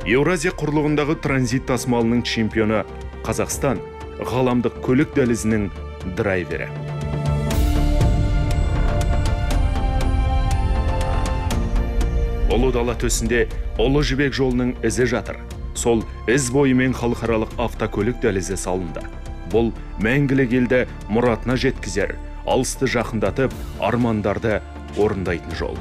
Еуразия құрлығындағы транзит тасымалының чемпионы Қазақстан ғаламдық көлік дәлізінің драйвері. Ұлы дала төсінде Ұлы жібек жолының ізі жатыр. Сол із бойымен халықаралық автокөлік дәлізі салынды. Бұл мәңгілік елді мұратына жеткізер, алысты жақындатып, армандарды орындайтын жол.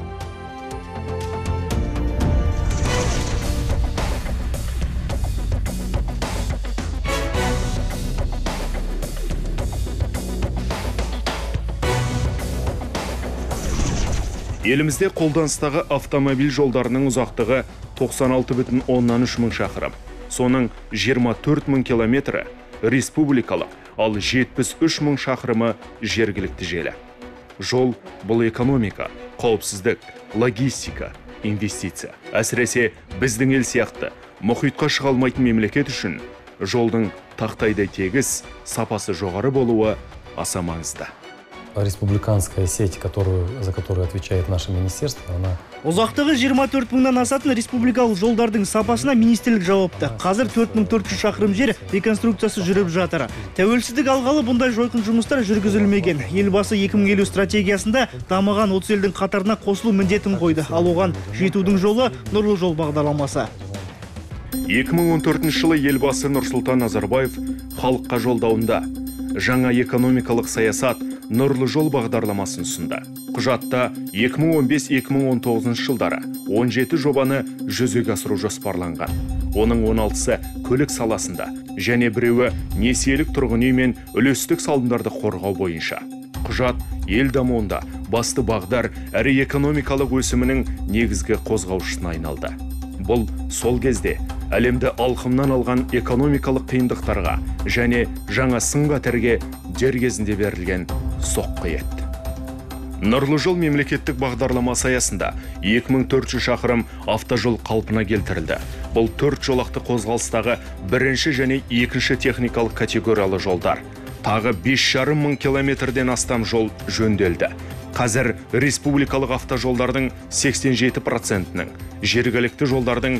Елімізде қолданыстағы автомобиль жолдарының ұзақтығы 96,3 мың шақырым. Соның 24 мың километрі республикалық, ал 73 мың шақырымы жергілікті желі. Жол бұл экономика, қауіпсіздік, логистика, инвестиция. Әсіресе біздің ел сияқты мұхитқа шыға алмайтын мемлекет үшін жолдың тақтайдай тегіс, сапасы жоғары болуы аса маңызды. Республиканская сеть, за которую отвечает наше министерство, она... Ұзақтығы 24 мыңнан асатын республикалық жолдардың сапасына министрлік жауапты. Қазір 4400 шақырым жер реконструкциясы жүріп жатыр. Тәуелсіздік алғалы бұндай жойқын жұмыстар жүргізілмеген. Елбасы 2050 стратегиясында дамыған 30 елдің қатарына қосылу міндетін қойды. Ал оған жетудің жолы Нұрлы жол бағдарламасы. 2014 жылы елбасы Нұрсұлтан Назарбаев халыққа жолдауында жаңа экономикалық саясат Нұрлы жол бағдарламасын ұсынды. Құжатта 2015-2019 жылдары 17 жобаны жүзеге асыру жоспарланған. Оның 16-сы көлік саласында және біреуі несиелік тұрғын үй мен үлестік салымдарды қорғау бойынша. Құжат ел дамуында басты бағдар әрі экономикалық өсімінің негізгі қозғаушысына айналды. Бұл сол кезде әлемді алқымнан алған экономикалық қиындықтарға және жаңа сын-қатерге дер кезінде берілген соққы еді. Нұрлы жол мемлекеттік бағдарламасы аясында 2400 шақырым автожол қалпына келтірілді. Бұл 4 жолақты қозғалыстағы бірінші және екінші техникалық категориялы жолдар. Тағы 5,5 мың километрден астам жол жөнделді. Қазір республикалық автожолдардың 87%-нің, жергілікті жолдардың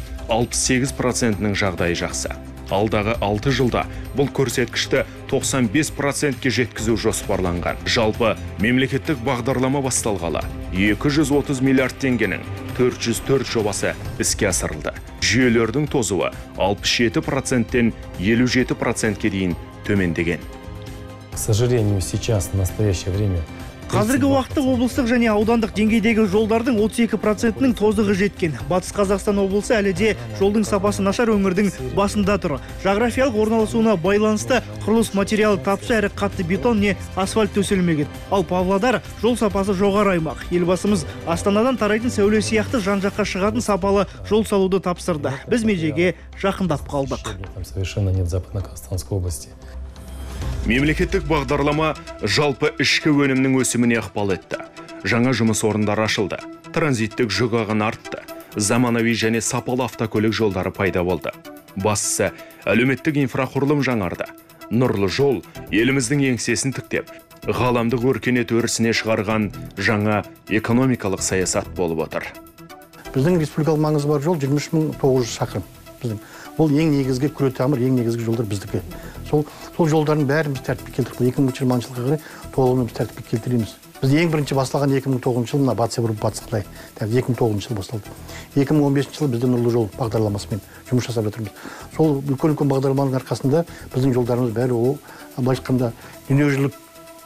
68%-нің жағдайы жақсы. Алдағы 6 жылда бұл көрсеткішті 95%-ке жеткізу жоспарланған. Жалпы мемлекеттік бағдарлама басталғалы 230 миллиард теңгенің 404 жобасы іске асырылды. Жүйелердің тозуы 67%-тен 57%-ке дейін төмендеген. К сожалению, сейчас, в настоящее время, Қазіргі уақытта облыстық және аудандық деңгейдегі жолдардың 32%-нің тозығы жеткен. Батыс Қазақстан облысы әлі де жолдың сапасы нашар өңірдің басында тұр. Жағрафиялық орналасуына байланысты құрылыс материалы тапшы әрі қатты бетон не асфальт төселмеген. Ал Павлодар жол сапасы жоғары аймақ. Елбасымыз Астанадан тарайтын сәуле сияқты жан-жаққа шығатын сапалы жол салуды тапсырды. Біз межеге жақындап қалдық. Совершенно нет Западно-Казахстанской области. Мемлекеттік бағдарлама жалпы ішкі өнімнің өсіміне ықпал етті. Жаңа жұмыс орындары ашылды. Транзиттік жүк ағыны артты. Заманауи және сапалы автокөлік жолдары пайда болды. Бастысы әлеуметтік инфрақұрылым жаңарды. Нұрлы жол еліміздің еңсесін тіктеп, ғаламдық өркениет өрісіне шығарған жаңа экономикалық саясат болып отыр. Біздің республикалық маңызы бар жол 23.900 шақырым. Бұл ең негізгі күретамыр, ең негізгі жолдар біздікі. Сол жолдардың бәрін біз тәртіпке келтіріп, 2020 жылға қарай толығымен біз тәртіпке келтіреміз. Біз ең бірінші басталған 2009 жылы мына Батыс Европа, Батыс Қытай, 2009 жылы басталды. 2015 жылы біздің Нұрлы жол бағдарламасымен жұмыс жасап жатырмыз. Сол үлкен бағдарламаның арқасында біздің жолдарымыз бәрі былайша айтқанда дүниежүзілік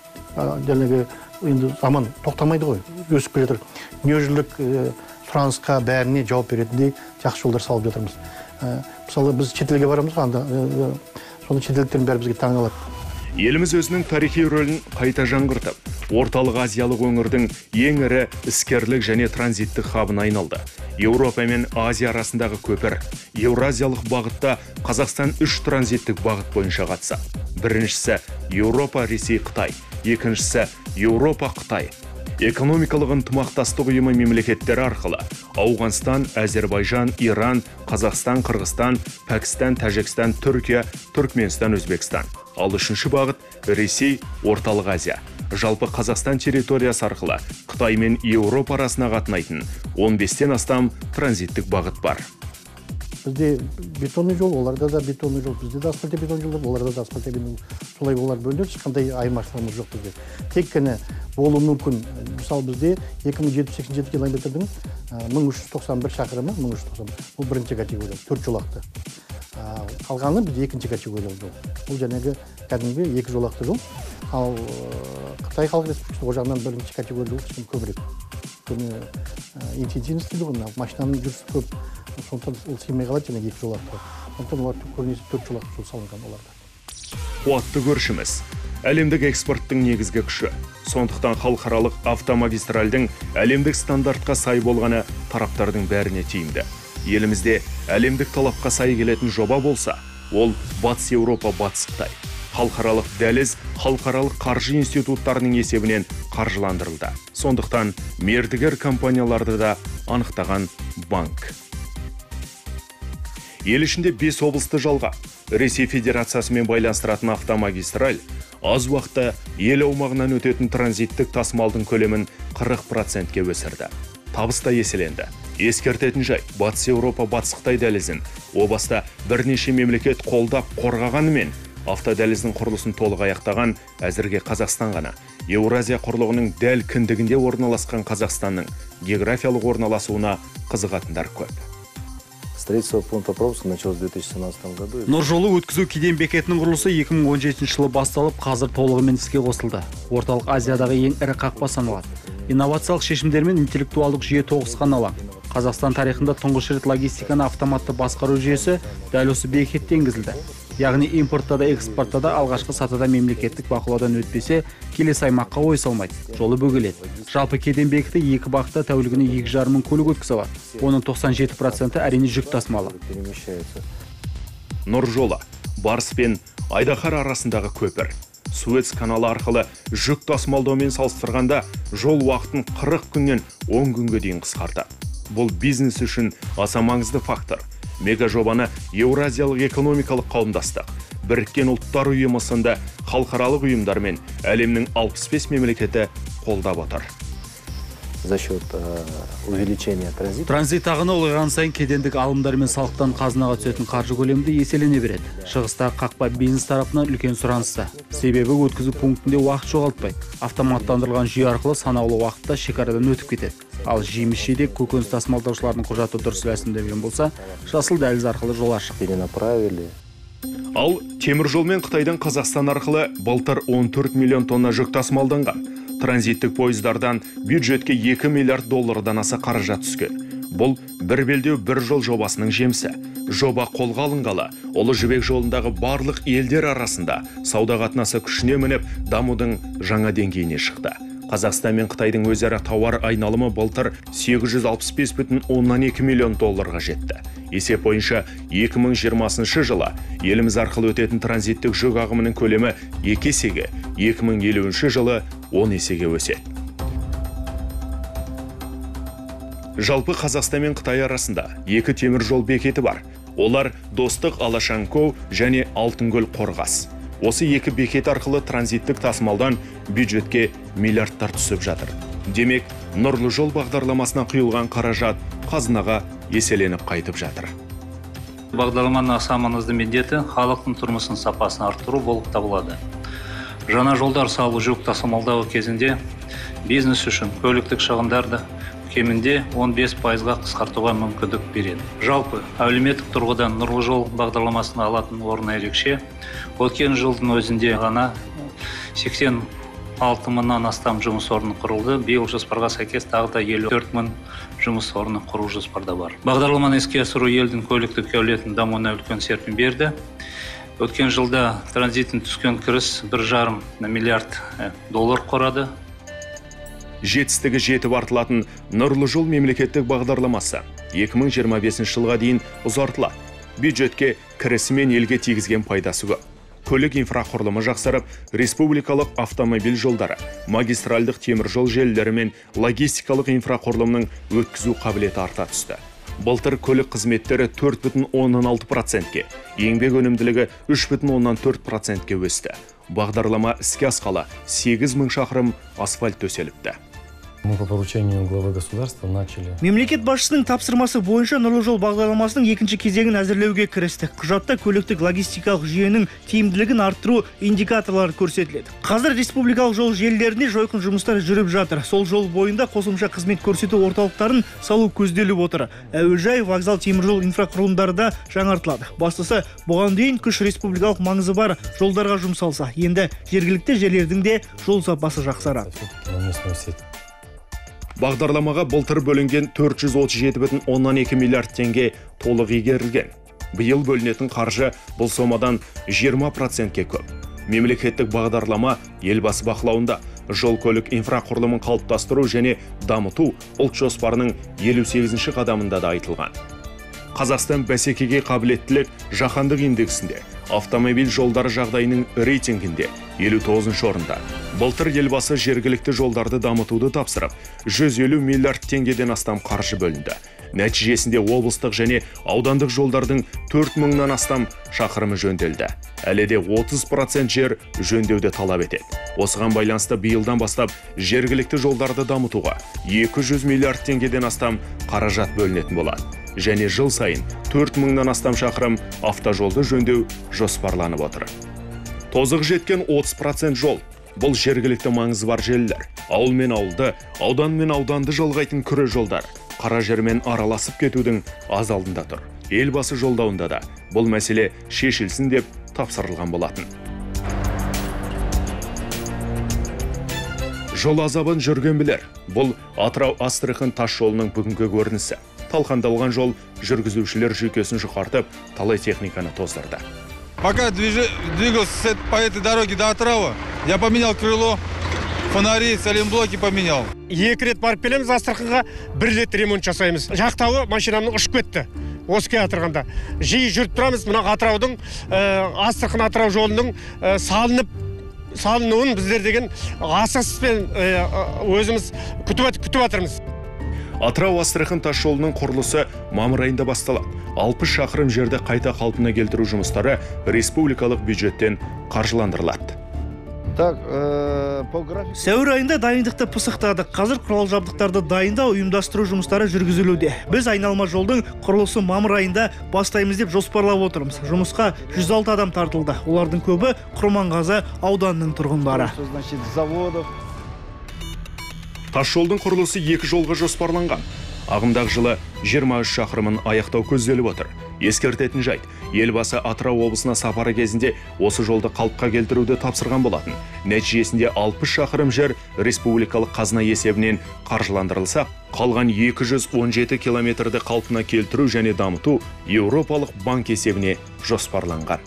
енді заман тоқтамайды ғой, өсіп келе жатыр. Дүниежүзілік сұранысқа бәріне жауап беретіндей жақсы жолдар салып жатырмыз. Мысалы біз шетелге барамыз, соны шетелдіктердің бәрі бізге таңғалады. Еліміз өзінің тарихи рөлін қайта жаңғыртып, орталық азиялық өңірдің ең ірі іскерлік және транзиттік хабына айналды. Еуропа мен Азия арасындағы көпір, Еуразиялық бағытта Қазақстан 3 транзиттік бағыт бойынша қатысады. Біріншісі Еуропа, Ресей, Қытай, екіншісі Еуропа, Қытай. Экономикалық ынтымақтастық ұйымы мемлекеттері арқылы Ауғанстан, Әзербайжан, Иран, Қазақстан, Қырғызстан, Пәкістан, Тәжікстан, Түркия, Түркменстан, Өзбекстан. Ал үшінші бағыт Ресей, Орталық Азия. Жалпы Қазақстан территориясы арқылы Қытай мен Еуропа арасына қатынайтын 15-тен астам транзиттік бағыт бар. Бізде бетонный жол, оларда да бетонный жол, бізде де асфальтобетон жолдар, оларда да асфальтобетон. Солай олар бөлінеді, ешқандай айырмашылығымыз жоқ бізде. Тек қана болуы мүмкін. Мысалы бізде 2787 километрдің 1391 шақырымы, 1390. Бұл бірінші категория, 4 жолақты. Қалғаны бізде екінші категория жол. Бұл жаңағы кәдімгі 2 жолақты жол. Ал Қытай Халық Республикасы ол жағынан бірінші категория жол кішкене көбірек. Интенсивность дейді ғой, машинаның жүрісі көп. Сондықтан ол сыймай қалады және 2 жолақты. Сондықтан олар көбінесе 4 жолақты жол салынған оларда. Қуатты көршіміз. Әлемдік экспорттың негізгі күші. Сондықтан халықаралық автомагистральдің әлемдік стандартқа сай болғаны тараптардың бәріне тиімді. Елімізде әлемдік талапқа сай келетін жоба болса, ол Батыс Еуропа, Батыс Қытай. Халықаралық дәліз халықаралық қаржы институттарының есебінен қаржыландырылды. Сондықтан мердігер компанияларды да анықтаған банк. Ел ішінде 5 облысты жалға Ресей Федерациясымен байланыстыратын автомагистраль аз уақытта ел аумағынан өтетін транзиттік тасымалдың көлемін 40%-ке өсірді. Табыс та еселенді. Ескертетін жай, Батыс Еуропа, Батыс Қытай дәлізін о баста бірнеше мемлекет қолдап қорғағанымен, автодәліздің құрылысын толық аяқтаған әзірге Қазақстан ғана. Еуразия құрлығының дәл кіндігінде орналасқан Қазақстанның географиялық орналасуына қызығатындар көп. Строительство пункта пропуска началось в 2017 году. Нұржолы өткізу кеден бекетінің құрылысы 2017 жылы басталып, қазір толығымен іске қосылды. Орталық Азиядағы ең ірі қақпа саналады. Инновациялық шешімдер мен интеллектуалдық жүйе тоғысқан алаң. Қазақстан тарихында тұңғыш рет логистиканы автоматты басқару жүйесі дәл осы бекетте енгізілді. Яғни импортта да экспортта да алғашқы сатыда мемлекеттік бақылаудан өтпесе, келесі аймаққа ой салмайды, жолы бөгеледі. Жалпы кеден бекеті 2 бағытта тәулігіне 2,5 мың көлік өткізе алады. Оның 97% әрине жүк тасымалы. Нұржолы, Барыс пен Айдахар арасындағы көпір. Суэц каналы арқылы жүк тасымалдаумен салыстырғанда жол уақытын 40 күннен 10 күнге дейін қысқартады. Бұл бизнес үшін аса маңызды фактор. Мега жобаны Еуразиялық экономикалық қауымдастық, Біріккен ұлттар ұйымы сынды халықаралық ұйымдар мен әлемнің 65 мемлекеті қолдап отыр. За счет увеличения транзита. Транзит ағыны ұлғайған сайын кедендік алымдар мен салықтан қазынаға түсетін қаржы көлемі еселене береді. Шығыстағы қақпа бизнес тарапынан үлкен сұранысты. Себебі өткізу пунктінде уақыт жоғалтпайды. Автоматтандырылған жүйе арқылы санаулы уақытта шекарадан өтіп кетеді. Ал жеміс-жидек көкөніс тасымалдаушылардың құжаты дұрыс рәсімделген болса, жасыл дәліз арқылы жол ашық. Перенаправили. Ал теміржол мен Қытайдан Қазақстан арқылы былтыр 14 миллион тонна жүк тасымалданған. Транзиттік пойыздардан бюджетке 2 миллиард доллардан аса қаражат түскен. Бұл бір белдеу бір жол жобасының жемісі. Жоба қолға алынғалы, Ұлы Жібек жолындағы барлық елдер арасында сауда қатынасы күшіне мініп, дамудың жаңа деңгейіне шықты. Қазақстан мен Қытайдың өзара тауар айналымы былтыр 865,2 миллион долларға жетті. Есеп бойынша 2020 жылы еліміз арқылы өтетін транзиттік жүк ағымының көлемі 2 есеге, 2050 жылы 10 есеге өседі. Жалпы Қазақстан мен Қытай арасында 2 темір жол бекеті бар. Олар Достық Алашанкоу және Алтынкөл Қорғас. Осы 2 бекет арқылы транзиттік тасымалдан бюджетке миллиардтар түсіп жатыр. Демек, Нұрлы жол бағдарламасына құйылған қаражат қазынаға еселеніп қайтып жатыр. Бағдарламаның аса маңызды міндеті халықтың тұрмысының сапасын арттыру болып табылады. Жаңа жолдар салу жүк тасымалдау кезінде бизнес үшін көліктік шығындарды кемінде 15%-ға қысқартуға мүмкіндік береді. Жалпы, әлеуметтік тұрғыдан Нұрлы жол бағдарламасына алатын орны ерекше. Өткен жылдың өзінде ғана 86 мыңнан астам жұмыс орны құрылды. Биыл жоспарға сәйкес тағы да 54 мың жұмыс орны құру жоспарда бар. Бағдарламаны іске асыру елдің көліктік әлеуетін дамуына үлкен серпін берді. Өткен жылда транзиттен түскен кіріс 1,5 миллиард доллар құрады. Жетістігі жетіп артылатын Нұрлы жол мемлекеттік бағдарламасы 2025 жылға дейін ұзартылады. Бюджетке кірісі мен елге тигізген пайдасы көп. Көлік инфрақұрылымы жақсарып, республикалық автомобиль жолдары, магистральдық темір жол желілері мен логистикалық инфрақұрылымның өткізу қабілеті арта түсті. Былтыр көлік қызметтері 4,16%-ке, еңбек өнімділігі 3,4%-ке өсті. Бағдарлама іске асқалы 8 мың шақырым асфальт төселіпті. Мы по поручению главы государства начали. Мемлекет басшысының тапсырмасы бойынша Нұрлы жол бағдарламасының екінші кезеңін әзірлеуге кірістік. Құжатта көліктік логистикалық жүйенің тиімділігін арттыру индикаторлары көрсетіледі. Қазір республикалық жол желілерінде жойқын жұмыстар жүріп жатыр. Сол жол бойында қосымша қызмет көрсету орталықтарын салу көзделіп отыр. Әуежай, вокзал, теміржол инфрақұрылымдары да жаңартылады. Бастысы, бұған дейін күш республикалық маңызы бар жолдарға жұмсалса, енді жергілікті жерлердің де жол сапасы жақсарады. Бағдарламаға былтыр бөлінген 437,2 миллиард теңге толық игерілген. Биыл бөлінетін қаржы бұл сомадан 20%-ке көп. Мемлекеттік бағдарлама елбасы бақылауында жол көлік инфрақұрылымын қалыптастыру және дамыту ұлт жоспарының 58-ші қадамында да айтылған. Қазақстан бәсекеге қабілеттілік жаһандық индексінде, автомобиль жолдары жағдайының рейтингінде 59-шы орында. Былтыр елбасы жергілікті жолдарды дамытуды тапсырып, 150 миллиард теңгеден астам қаржы бөлінді. Нәтижесінде облыстық және аудандық жолдардың 4000-нан астам шақырымы жөнделді. Әлі де 30% жер жөндеуді талап етеді. Осыған байланысты биылдан бастап жергілікті жолдарды дамытуға 200 миллиард теңгеден астам қаражат бөлінетін болады. Және жыл сайын 4000-нан астам шақырым автожолды жөндеу жоспарланып отыр. Тозығы жеткен 30% жол. Бұл жергілікті маңызы бар желілер. Ауыл мен ауылды, аудан мен ауданды жалғайтын күре жолдар қара жермен араласып кетудің аз алдында тұр. Елбасы жолдауында да бұл мәселе шешілсін деп тапсырылған болатын. Жол азабын жүрген білер. Бұл Атырау-Астрахань тас жолының бүгінгі көрінісі. Талқандалған жол жүргізушілер жүйкесін жұқартып, талай техниканы тоздырды. Пока двигался по этой дороге до Отрава, я поменял крыло, фонари, саленблоки поменял. 2 рет барып келеміз Астраханьға, 1 рет ремонт жасаймыз. Жақтауы машинамның ұшып кетті. Осыке Атырғанда. Жиі жүріп тұрамыз, мына Атыраудың, Астрахань Атырау жолының салынуын біздер деген асаспен өзіміз күтіп атырмыз. Атырау-Астрахань тас жолының құрылысы мамыр айында басталады. 60 шақырым жерді қайта қалпына келтіру жұмыстары республикалық бюджеттен қаржыландырылады. Сәуір айында дайындықты пысықтадық. Қазір құрал жабдықтарды дайындау, ұйымдастыру жұмыстары жүргізілуде. Біз айналма жолдың құрылысы мамыр айында бастаймыз деп жоспарлап отырмыз. Жұмысқа 106 адам тартылды. Олардың көбі Құрманғазы ауданының тұрғындары. Тас жолдың құрылысы 2 жолға жоспарланған. Ағымдағы жылы 23 шақырымын аяқтау көзделіп отыр. Ескертетін жайт, елбасы Атырау облысына сапары кезінде осы жолды қалыпқа келтіруді тапсырған болатын. Нәтижесінде 60 шақырым жер республикалық қазына есебінен қаржыландырылса, қалған 217 километрді қалпына келтіру және дамыту Еуропалық банк есебіне жоспарланған.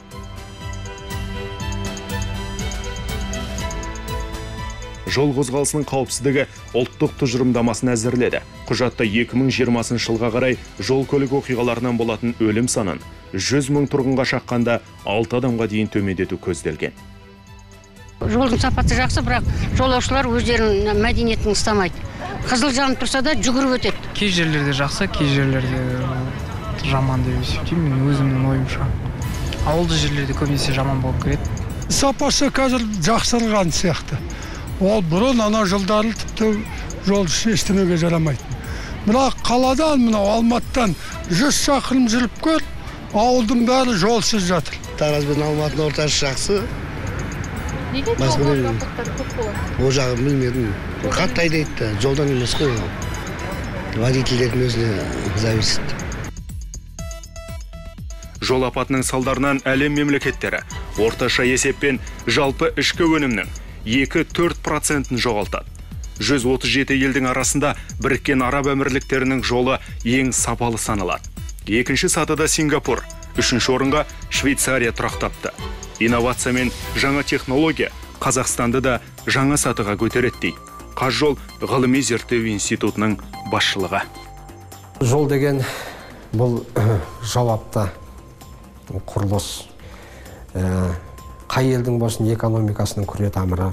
Жол қозғалысының қауіпсіздігі ұлттық тұжырымдамасын әзірледі. Құжатта 2020 жылға қарай жол көлік оқиғаларынан болатын өлім санын 100 мың тұрғынға шаққанда 6 адамға дейін төмендету көзделген. Жолдың сапасы жақсы, бірақ жолаушылар өздерінің мәдениетін ұстамайды. Қызыл жанып тұрса да жүгіріп өтеді. Кей жерлерде жақсы, кей жерлерде жаман деп есептеймін, мен өзімнің ойымша. Ауылды жерлерде көбінесе жаман болып келеді. Сапасы қазір жақсарған сияқты. Ол бұрын ана жылдары тіпті жол естімеге жарамайды. Бірақ қаладан, Алматыдан 100 шақырым жүріп көр, ауылдың бәрі жолсыз жатыр. Тараз бен Алматының ортасы жақсы. Неге жол апаттары көп болады? О жағын білмедім. Қатты айдайды, жолдан емес қой. Водительдердің өзіне зависит. Жол апатының салдарынан әлем мемлекеттері орташа есеппен жалпы ішкі өнімнің 2-4% жоғалтады. 137 елдің арасында Біріккен Араб Әмірліктерінің жолы ең сапалы саналады. Екінші сатыда Сингапур, үшінші орынға Швейцария тұрақтапты. Инновация мен жаңа технология Қазақстанды да жаңа сатыға көтереді дейді Қазжол ғылыми зерттеу институтының басшылығы. Жол деген бұл жауапты құрылыс. Қай елдің болсын экономикасының күре тамыры,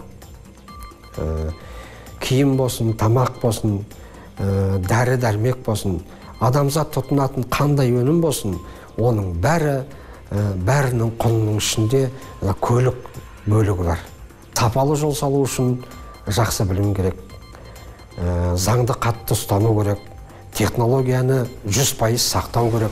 киім болсын, тамақ болсын, дәрі-дәрмек болсын, адамзат тұтынатын қандай өнім болсын, оның бәрінің құнының ішінде көлік бөлігі бар. Сапалы жол салу үшін жақсы білім керек. заңды қатты ұстану керек, технологияны 100% сақтау керек.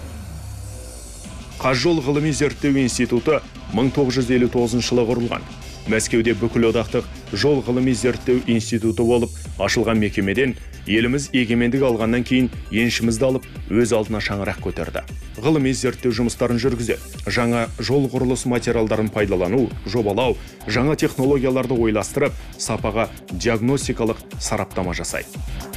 Қазжол ғылыми зерттеу институты 1959 жылы құрылған. Мәскеуде бүкіл одақтық жол ғылыми зерттеу институты болып ашылған мекемеден еліміз егемендік алғаннан кейін еншімізді алып, өз алдына шаңырақ көтерді. Ғылыми зерттеу жұмыстарын жүргізеді. Жаңа жол құрылыс материалдарын пайдалану, жобалау, жаңа технологияларды ойластырып, сапаға диагностикалық сараптама жасайды.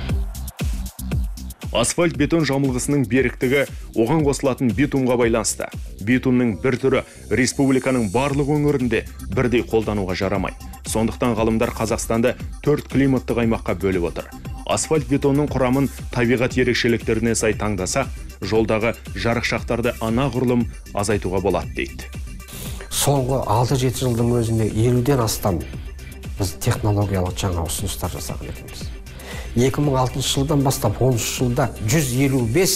Асфальт бетон жамылғысының беріктігі оған қосылатын битумға байланысты. Битумның бір түрі республиканың барлық өңірінде бірдей қолдануға жарамайды. Сондықтан ғалымдар Қазақстанды 4 климаттық аймаққа бөліп отыр. Асфальт бетонның құрамын табиғат ерекшеліктеріне сай таңдасақ, жолдағы жарықшақтарды анағұрлым азайтуға болады дейді. Соңғы 6-7 жылдың өзінде 50-ден астам біз технологиялық жаңа ұсыныстар жасаған екенбіз. 2006 жылдан бастап 13 жылда 155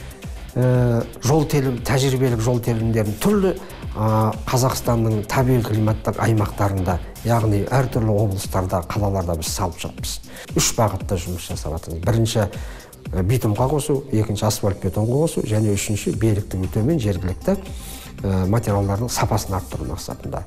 тәжірибелік жол телімдерін түрлі Қазақстанның табиғи климаттық аймақтарында, яғни әртүрлі облыстарда, қалаларда біз салып жатырмыз. 3 бағытта жұмыс жасап жатырмыз. Бірінші битумға қосу, екінші асфальт бетонға қосу, және үшінші беріктігі төмен жергілікті материалдардың сапасын арттыру мақсатында.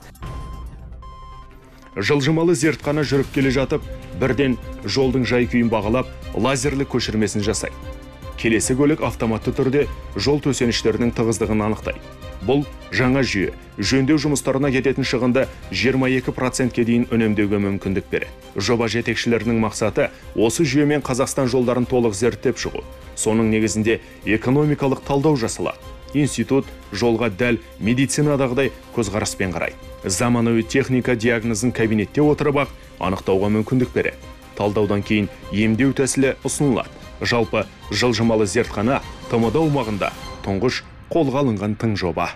Жылжымалы зертхана жүріп келе жатып, бірден жолдың жай-күйін бағалап, лазерлік көшірмесін жасайды. Келесі көлік автоматты түрде жол төсеніштерінің тығыздығын анықтайды. Бұл жаңа жүйе жөндеу жұмыстарына кететін шығынды 22%-ке дейін үнемдеуге мүмкіндік береді. Жоба жетекшілерінің мақсаты осы жүйемен Қазақстан жолдарын толық зерттеп шығу. Соның негізінде экономикалық талдау жасалады. Институт жолға дәл медицинадағыдай көзқараспен қарайды. Заманауи техника диагнозын кабинетте отырып-ақ анықтауға мүмкіндік береді. Талдаудан кейін емдеу тәсілі ұсынылады. Жалпы жылжымалы зертхана ТМД аумағында тұңғыш қолға алынған тың жоба.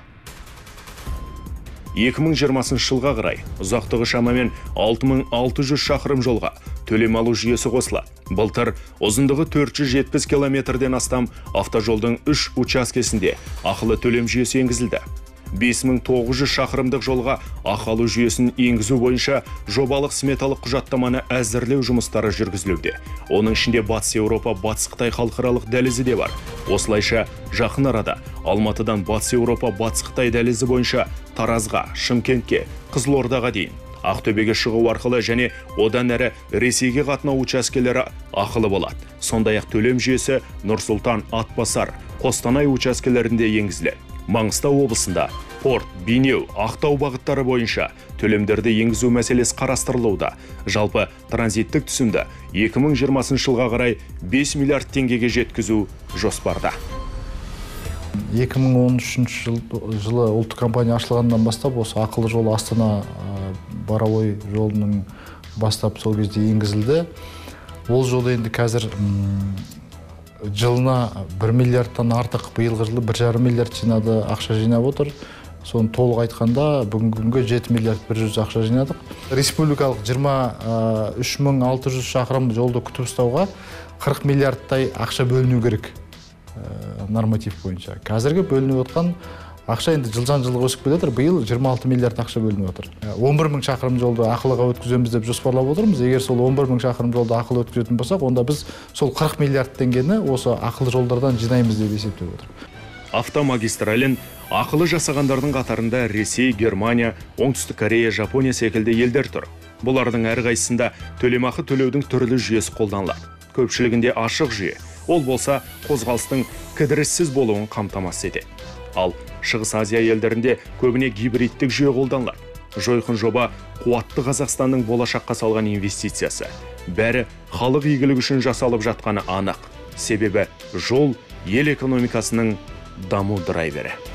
2020 жылға қарай ұзақтығы шамамен 6600 шақырым жолға төлем алу жүйесі қосылады. Былтыр ұзындығы 470 километрден астам автожолдың 3 учаскесінде ақылы төлем жүйесі енгізілді. 5900 шақырымдық жолға ақы алу жүйесін енгізу бойынша жобалық сметалық құжаттаманы әзірлеу жұмыстары жүргізілуде. Оның ішінде Батыс Еуропа, Батыс Қытай халықаралық дәлізі де бар. Осылайша жақын арада Алматыдан Батыс Еуропа, Батыс Қытай дәлізі бойынша Таразға, Шымкентке, Қызылордаға дейін, Ақтөбеге шығу арқылы және одан әрі Ресейге қатынау учаскелері ақылы болады. Сондай-ақ төлем жүйесі Нұр-Сұлтан, Атбасар, Қостанай учаскелерінде енгізіледі. Маңғыстау облысында Порт, Бейнеу, Ақтау бағыттары бойынша төлемдерді енгізу мәселесі қарастырылуда. Жалпы транзиттік түсімді 2020 жылға қарай 5 миллиард теңгеге жеткізу жоспарда. 2013 жылы ұлттық компания ашылғаннан бастап осы ақылы жол Астана Барабой жолының бастап сол кезде енгізілді. Ол жол енді қазір жылына 1 миллиардтан артық, биылғы жылы 1,5 миллиард жинады, ақша жинап отыр. Соны толық айтқанда бүгінгі 7 миллиард 100 ақша жинадық. Республикалық 23600 шақырым жолды күтіп ұстауға 40 миллиардтай ақша бөліну керек норматив бойынша. Қазіргі бөлініп отқан ақша енді жылдан жылға өсіп кетеді. Биыл 26 миллиард ақша бөлініп отыр. 11000 шақырым жолды ақылыға өткіземіз деп жоспарлап отырмыз. Егер сол 11000 шақырым жолды ақылы өткізетін болсақ, онда біз сол 40 миллиард теңгені осы ақылы жолдардан жинаймыз деп есептеп отыр. Автомагистралін ақылы жасағандардың қатарында Ресей, Германия, Оңтүстік Корея, Жапония секілді елдер тұр. Бұлардың әрқайсысында төлемақы төлеудің түрлі жүйесі қолданылады. Көпшілігінде ашық жүйе. Ол болса қозғалыстың кідіріссіз болуын қамтамасыз етеді. Ал Шығыс Азия елдерінде көбіне гибридтік жүйе қолданылады. Жойқын жоба қуатты Қазақстанның болашаққа салған инвестициясы. Бәрі халық игілігі үшін жасалып жатқаны анық. Себебі жол ел экономикасының даму драйвері.